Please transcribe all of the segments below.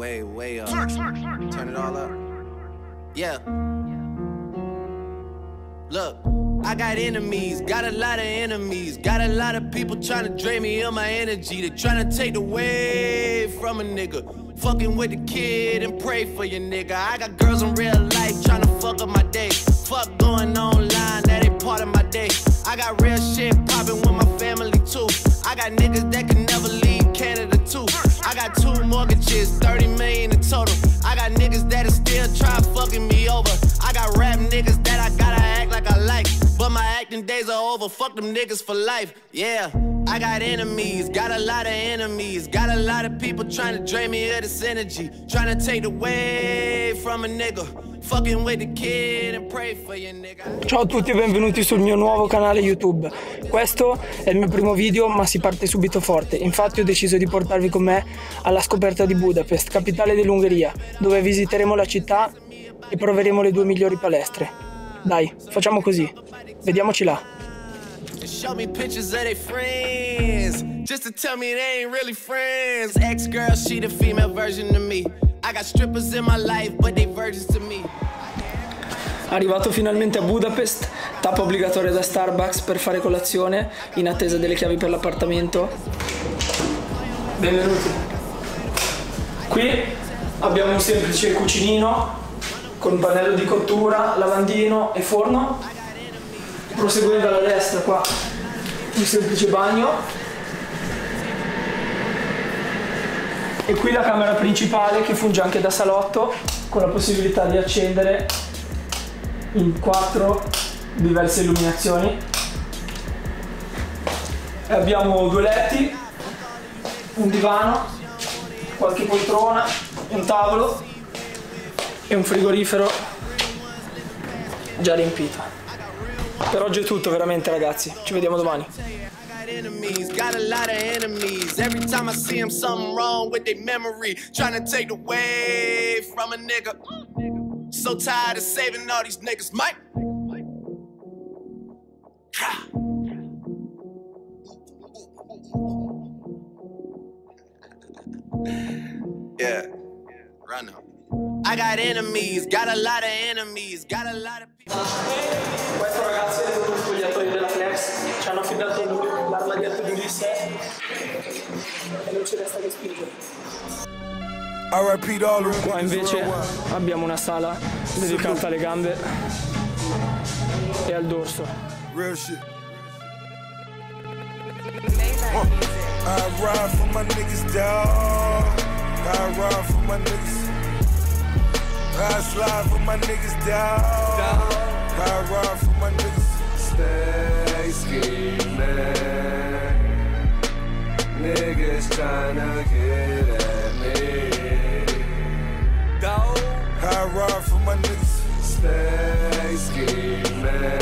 way up. Turn it all up. Yeah. Look, I got enemies, got a lot of enemies, got a lot of people trying to drain me of my energy. They trying to take away from a nigga. Fucking with the kid and pray for your nigga. I got girls in real life trying to fuck up my day. Fuck going online, that ain't part of my day. I got real shit popping with my family too. I got niggas that can never leave Canada too. I got 2 mortgages, 30 million in total. I got niggas that'll still try fucking me over. I got rap niggas that I gotta act like I like, but my acting days are over. Fuck them niggas for life, yeah. I got enemies, got a lot of enemies, got a lot of people trying to drain me of this energy, trying to take away from a nigga. Fucking with the kid and pray for your nigga. Ciao a tutti e benvenuti sul mio nuovo canale YouTube. Questo è il mio primo video, ma si parte subito forte. Infatti ho deciso di portarvi con me alla scoperta di Budapest, capitale dell'Ungheria, dove visiteremo la città e proveremo le 2 migliori palestre. Dai, facciamo così. Vediamoci là. Show me pictures of their friends, just to tell me they ain't really friends. Ex-girl, she the female version of me. I got strippers in my life, but they virgins to me. Arrivato finalmente a Budapest, tappa obbligatoria da Starbucks per fare colazione in attesa delle chiavi per l'appartamento. Benvenuti. Qui abbiamo un semplice cucinino con pannello di cottura, lavandino e forno. Proseguendo alla destra qua un semplice bagno. E qui la camera principale che funge anche da salotto, con la possibilità di accendere in 4 diverse illuminazioni. E abbiamo 2 letti, un divano, qualche poltrona, un tavolo e un frigorifero già riempito. Per oggi è tutto veramente, ragazzi, ci vediamo domani. Got a lot of enemies. Every time I see them, something wrong with their memory. Trying to take away from a nigga. So tired of saving all these niggas, Mike. Yeah, run up. I got enemies, got a lot of enemies, got a lot of people. Questo, ragazzi, è uno spogliatoio della Flex. Ci hanno affidato l'armadietto di Ulisse e non ci resta che spingere. Qua invece abbiamo una sala dedicata alle gambe e al dorso. Real shit. I ride for my niggas, dawg. I ride for my niggas. I slide for my niggas, dawg. I ride for my niggas. Stay scheming. Niggas tryna get at me. Dawg. I ride for my niggas. Stay scheming.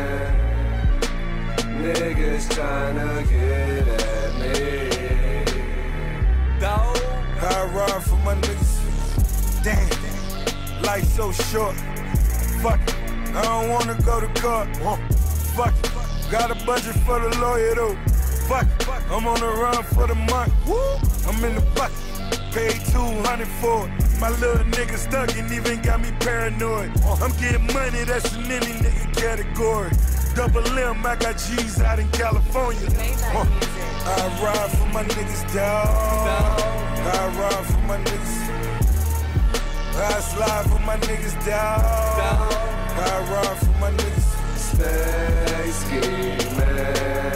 Niggas tryna get at me. Dawg. I ride for my niggas. Damn. Life so short, fuck it, I don't wanna go to court, fuck it, got a budget for the lawyer though, fuck it, I'm on the run for the month, I'm in the bucket, paid 200 for it, my little nigga stuck and even got me paranoid, I'm getting money, that's in any nigga category, double M, I got G's out in California, I ride for my niggas, dawg, I ride for my niggas. I slide for my niggas, dawg. I ride for my niggas. Stay scheming.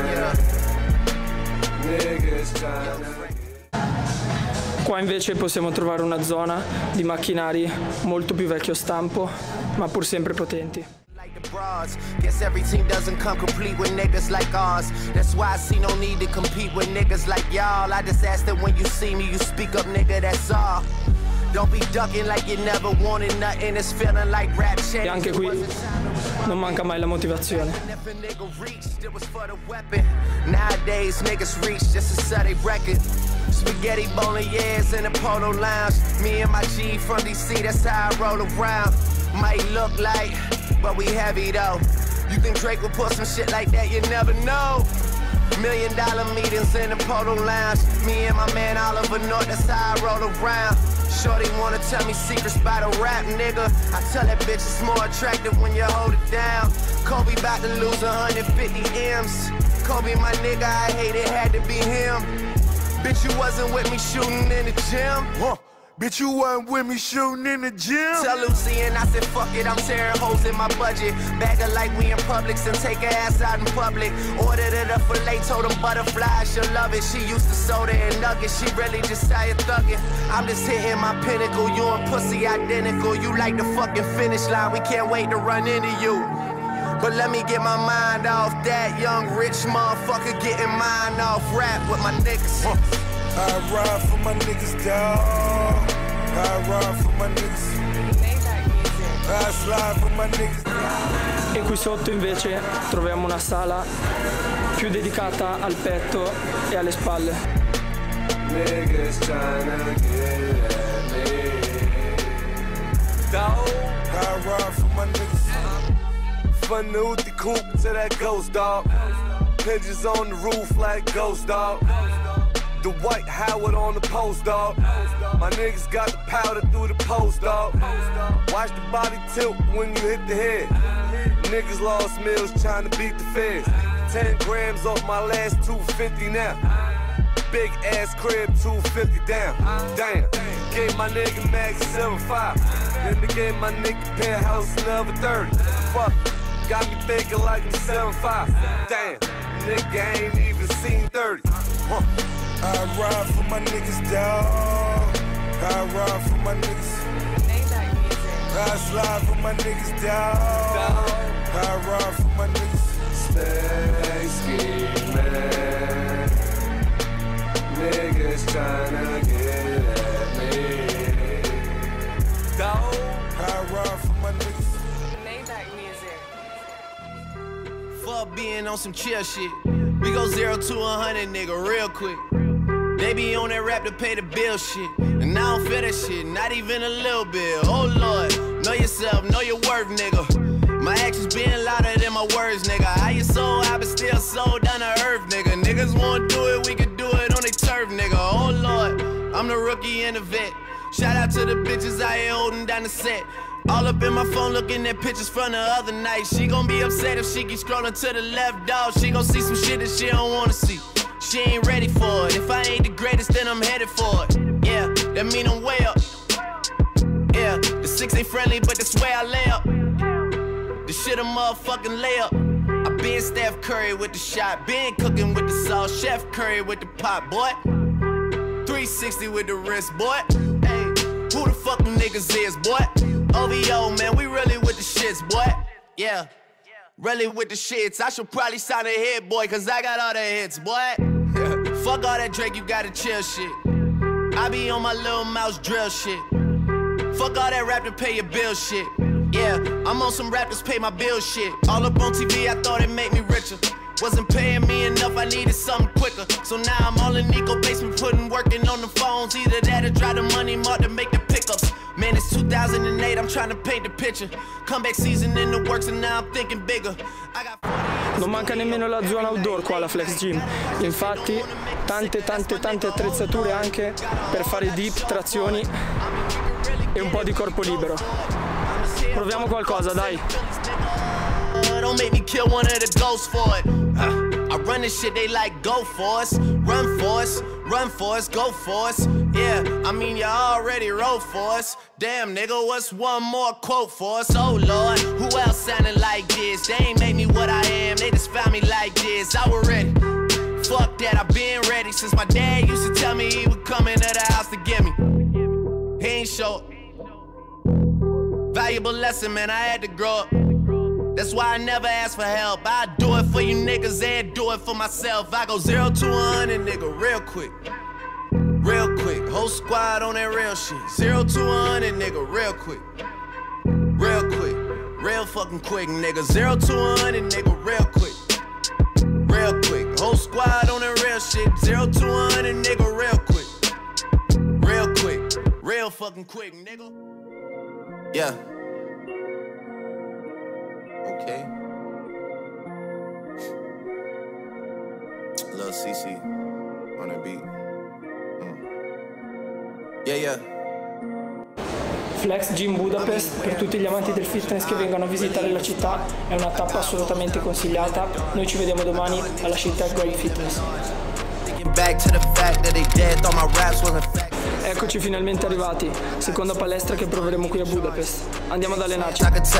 Niggas tryna. Qua invece possiamo trovare una zona di macchinari molto più vecchio stampo, ma pur sempre potenti. Guess every team doesn't come complete with niggas like ours. That's why I see no need to compete with niggas like y'all. I just ask that when you see me, you speak up, nigga, that's all. Don't be ducking like you never wanted nothing. It's feeling like rap shit. E anche qui non manca mai la motivazione. Nowadays niggas reach just to sell their record. Spaghetti bolognese in the polo lounge. Me and my G from DC, that's how I roll around. Might look like, but we heavy though. You think Drake would put some shit like that? You never know. $1 million meetings in the polo lounge. Me and my man Oliver North, that's how I roll around. Shorty wanna tell me secrets about a rap nigga. I tell that bitch it's more attractive when you hold it down. Kobe about to lose 150 M's. Kobe my nigga, I hate it, had to be him. Bitch, you wasn't with me shooting in the gym. Bitch, you wasn't with me shooting in the gym. Tell Lucy and I said, fuck it, I'm tearing holes in my budget. Bag her like we in Publix and take her ass out in public. Ordered it a filet, told them butterfly, she'll love it. She used to soda and nuggets, she really just tired thugging. I'm just hitting my pinnacle, you and pussy identical. You like the fucking finish line, we can't wait to run into you. But let me get my mind off that young rich motherfucker getting mine off rap with my niggas. I ride for my niggas, dawg. I ride for my niggas. I slide for my niggas. E qui sotto invece troviamo una sala più dedicata al petto e alle spalle. Niggas tryna get at me. Dawg, I ride for my niggas. From the Uti Coop to that ghost dog. Pigeons on the roof like ghost dog. The White Howard on the post, dog. My niggas got the powder through the post, dog. Watch the body tilt when you hit the head. Niggas lost meals trying to beat the feds. 10 grams off my last 250 now. Big ass crib, 250 down. Damn. Gave my nigga Max 7.5. Then they gave my nigga penthouse another 30. Fuck. Got me thinking like I'm 7.5. Damn. Nigga ain't even seen 30. I ride for my niggas, dawg. I ride for my niggas. I slide for my niggas, dawg. I ride for my niggas. Stay scheming. Niggas tryna get at me. Dawg. I ride for my niggas. Fuck being on some chill shit. We go 0 to 100, nigga, real quick. They be on that rap to pay the bill shit. And I don't feel that shit, not even a little bit. Oh Lord, know yourself, know your worth, nigga. My actions being louder than my words, nigga. How you so high but still so down to earth, nigga. Niggas won't do it, we can do it on their turf, nigga. Oh Lord, I'm the rookie and the vet. Shout out to the bitches out here holding down the set. All up in my phone looking at pictures from the other night. She gon' be upset if she keep scrolling to the left, dog. She gon' see some shit that she don't wanna see. She ain't ready for it. If I ain't the greatest, then I'm headed for it. Yeah, that mean I'm way up. Yeah, the 6 ain't friendly, but that's where I lay up. The shit a motherfucking layup. I been Steph Curry with the shot, been cooking with the sauce, Chef Curry with the pot, boy. 360 with the wrist, boy. Hey, who the fuck them niggas is, boy? OVO, man, we really with the shits, boy. Yeah. Really with the shits. I should probably sign a hit, boy, cause I got all the hits, boy. Fuck all that Drake, you gotta chill shit. I be on my little mouse drill shit. Fuck all that rap to pay your bill shit. Yeah, I'm on some rappers pay my bill shit. All up on TV, I thought it made me richer. Wasn't paying me enough, I needed something quicker. So now I'm all in Nico basement, working on the phones. Either that or try the money mark to make the pickups. Man, it's 2008, I'm trying to paint the picture. Comeback season in the works and now I'm thinking bigger. I got 40 Non manca nemmeno la zona outdoor qua alla Flex Gym. Infatti tante attrezzature anche per fare dip, trazioni e un po' di corpo libero. Proviamo qualcosa, dai. Don't make me kill one of the ghosts for it. I run this shit, they like go for us. Run for us, run for us, go for us. Yeah, I mean you already wrote for us. Damn nigga, what's one more quote for us? Oh Lord, who else sounded like this? They ain't made me what I am, they just found me like this. I was ready, fuck that, I've been ready. Since my dad used to tell me he would come into the house to get me. He ain't show up. Valuable lesson, man, I had to grow up. That's why I never ask for help. I do it for you niggas and do it for myself. I go 0 to 100, nigga, real quick. Real quick, whole squad on that real shit. 0 to 100, nigga, real quick. Real quick, real fucking quick, nigga. 0 to 100, nigga, real quick. Real quick, whole squad on that real shit. 0 to 100, nigga, real quick. Real quick, real fucking quick, nigga. Yeah. Okay. Lil CC on the beat. Yeah. FlexGym Budapest, per tutti gli amanti del fitness che vengano a visitare la città, è una tappa assolutamente consigliata. Noi ci vediamo domani alla SeTecGoldFitness. Eccoci finalmente arrivati, seconda palestra che proveremo qui a Budapest. Andiamo ad allenarci.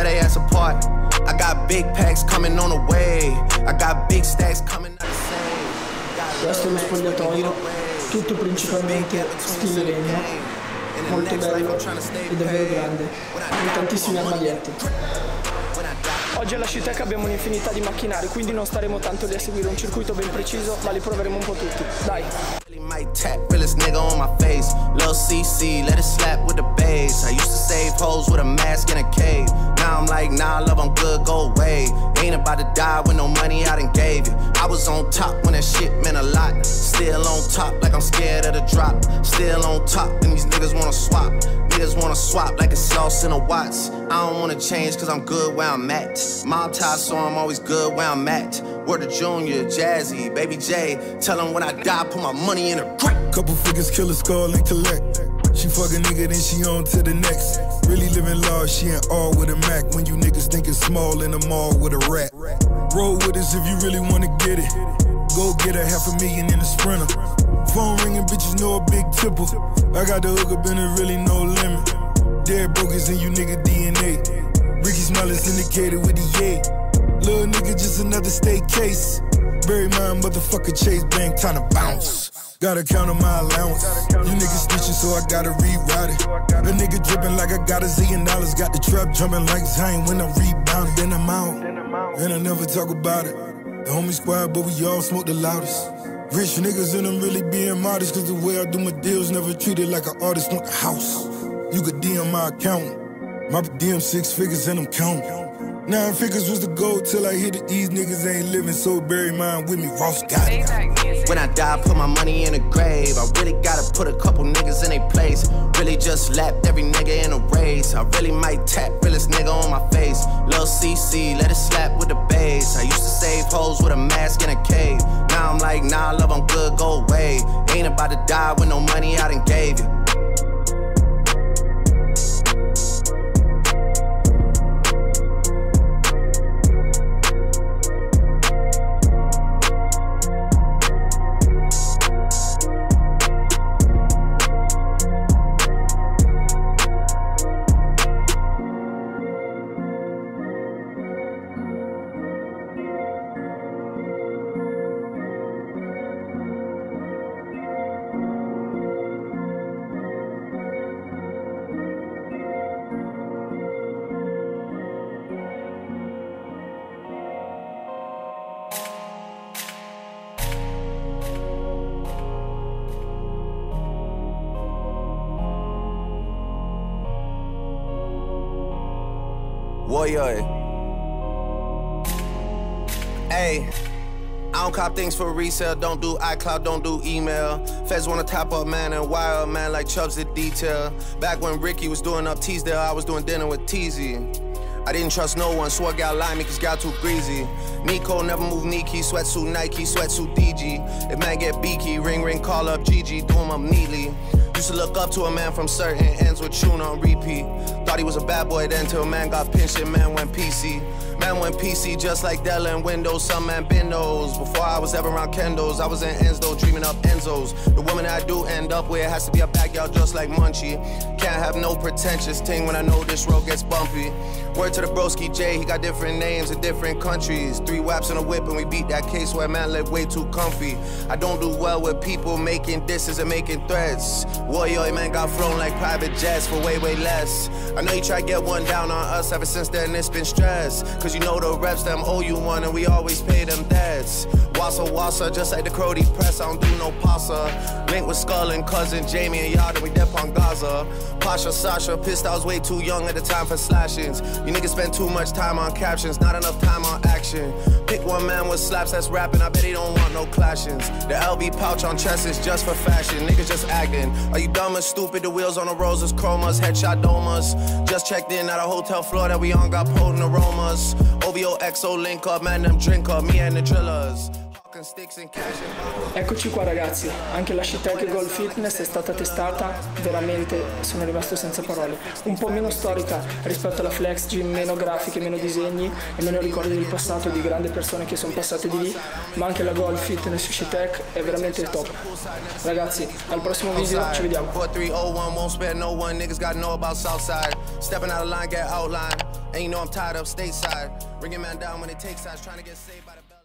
Questo è lo spogliatoio, tutto principalmente stile legno, molto bello e davvero grande, con tantissimi armadietti. Oggi alla Scitec abbiamo un'infinità di macchinari, quindi non staremo tanto lì a seguire un circuito ben preciso, ma li proveremo un po' tutti. Dai! Might tap realest nigga on my face. Lil CC, let it slap with the bass. I used to save hoes with a mask in a cave. Now I'm like, nah, love, I'm good, go away. Ain't about to die with no money I done gave you. I was on top when that shit meant a lot. Still on top like I'm scared of the drop. Still on top and these niggas wanna swap. Niggas wanna swap like it's sauce in a Watts. I don't wanna change cause I'm good where I'm at. Mob tie so I'm always good where I'm at. Word to Junior, Jazzy, Baby J. Tell him when I die, put my money in a crack. Couple figures, kill a skull and collect. She fuck a nigga, then she on to the next. Really living large, she ain't all with a Mac. When you niggas thinking small in the mall with a rat. Roll with us if you really wanna get it. Go get a $500,000 in a Sprinter. Phone ringing, bitches know a big tipple. I got the hook up and there really no limit. Dead brokers in you nigga DNA. Ricky Smiley syndicated with the yay. Little nigga just another state case. Bury my motherfucker Chase Bank, time to bounce. Gotta count on my allowance. You niggas snitching, so I gotta reroute it. A nigga dripping like I got $1 zillion. Got the trap jumping like Zane when I'm rebounding. Then I'm out, and I never talk about it. The homie squad, but we all smoke the loudest. Rich niggas and I'm really being modest, cause the way I do my deals never treated like an artist. Want the house, you could DM my account. My DM 6 figures and I'm counting. 9 figures was the goal till I hit it. These niggas ain't living, so bury mine with me. Ross got it. When I die, put my money in a grave. I really gotta put a couple niggas in their place. Really just lapped every nigga in a race. I really might tap realest nigga on my face. Lil CC, let it slap with the bass. I used to save hoes with a mask in a cave. Now I'm like, nah, love, I'm good, go away. Ain't about to die with no money I done gave you. Warrior. Hey, I don't cop things for resale, don't do iCloud, don't do email. Feds wanna top up, man, and wire up, man, like Chubbs did detail. Back when Ricky was doing up Teasdale, I was doing dinner with Teasy. I didn't trust no one, swore gal lied me cause gal too greasy. Nico never move Nike, sweatsuit Nike, sweatsuit DG. If man get beaky, ring ring, call up Gigi, do him up neatly. Used to look up to a man from certain ends with tune on repeat. Thought he was a bad boy then till man got pinched and man went PC. Man went PC just like Dell and Windows, some man been those. Before I was ever around Kendos, I was in Enzo, dreaming up Enzos. The woman that I do end up with has to be a backyard just like Munchie. Can't have no pretentious ting when I know this road gets bumpy. Word to the broski J, he got different names in different countries. 3 whaps in a whip and we beat that case where man lived way too comfy. I don't do well with people making disses and making threats. Warrior, man got flown like private jets for way, way less. I know you try to get one down on us, ever since then it's been stress. Cause you know the reps, them owe you one and we always pay them debts. Wassa, just like the Crody press, I don't do no pasta. Link with Skull and cousin Jamie and Yard and we dep on Gaza. Pasha, Sasha, pissed I was way too young at the time for slashings. You niggas spend too much time on captions, not enough time on action. Pick one man with slaps that's rapping, I bet he don't want no clashings. The LB pouch on chest is just for fashion, niggas just acting. Are you dumb or stupid? The wheels on the roses, chromas, headshot domas. Just checked in at a hotel floor that we on, got potent aromas. OVO XO link up, man, them drink up, me and the drillers. Eccoci qua ragazzi, anche la ScitecGoldFitness è stata testata, veramente sono rimasto senza parole. Un po' meno storica rispetto alla FlexGym, meno grafiche, meno disegni e meno ricordi del passato di grandi persone che sono passate di lì, ma anche la Gold Fitness Scitec è veramente top. Ragazzi, al prossimo video, ci vediamo. 4301 won't spare no one, niggas gotta know about Southside. Stepping out of line, get outlined. And you know I'm tied up stateside. Bringing man down when it takes sides, trying to get saved by the